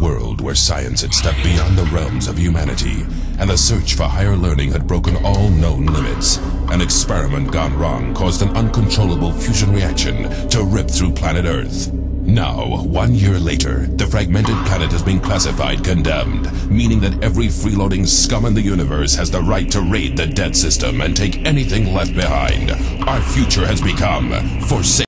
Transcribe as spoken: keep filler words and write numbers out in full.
world where science had stepped beyond the realms of humanity, and the search for higher learning had broken all known limits. An experiment gone wrong caused an uncontrollable fusion reaction to rip through planet Earth. Now, one year later, the fragmented planet has been classified condemned, meaning that every freeloading scum in the universe has the right to raid the dead system and take anything left behind. Our future has become forsaken.